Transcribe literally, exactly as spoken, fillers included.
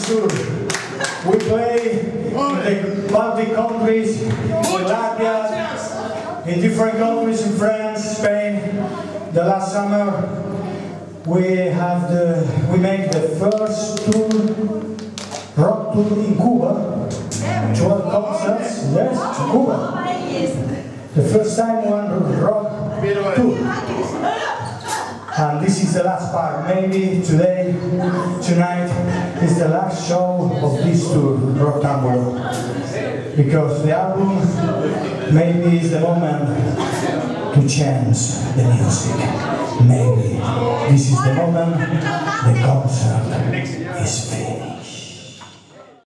tour. We play in the Baltic countries, in Latvia, in different countries in France, Spain. The last summer we have the we made the first tour, rock tour in Cuba. twelve concerts, yes, in Cuba. The first time one rock tour. And this is the last part. Maybe today, tonight, is the last show of this tour, Rectangular. Because the album maybe is the moment to change the music. Maybe this is the moment the concert is finished.